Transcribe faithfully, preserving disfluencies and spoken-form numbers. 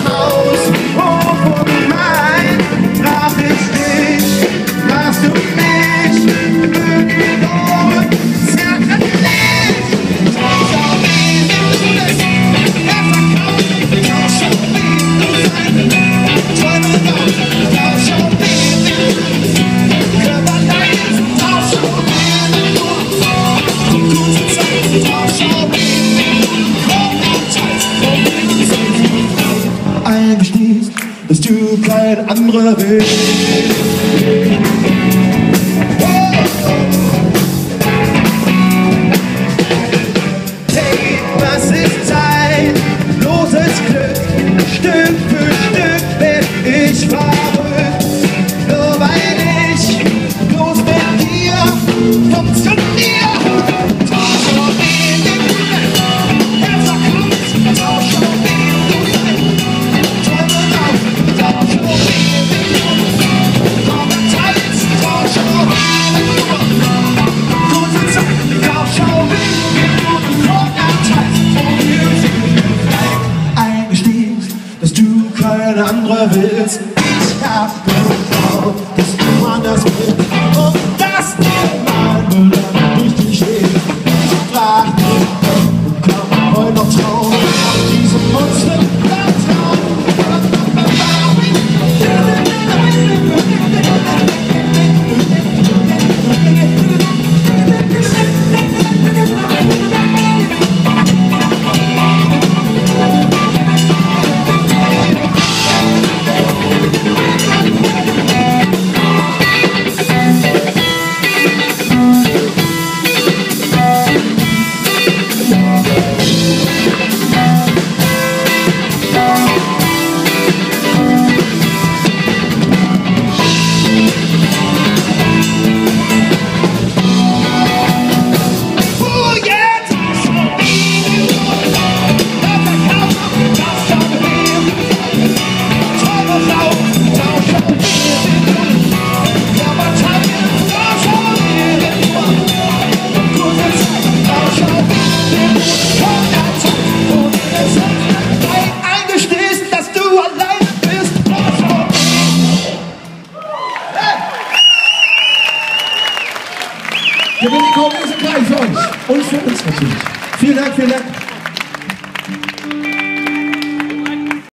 Haus, Hof und Main, brach ich dich, warst du mich, mögen nur zärtlich. Schau, wie du das, er verkauft, schau, wie du sein, Träume raus, schau, wie du Körper leid, schau, wie du gute Zeit, schau, wie du eingestehst, dass du kein anderer willst. Hey, was ist Zeit? Loses Glück, Stück für Stück bin ich verrückt. Nur weil ich bloß mit dir funktioniere. Keine andere willst. Ich hab geglaubt, dass du anders willst und dass dir mein Müller durch dich steht. Ich frag mich, und kann man heute noch trauen, auf diesem Monster vertrauen. Der Pianisten Kai für euch und für uns natürlich. Vielen Dank, vielen Dank.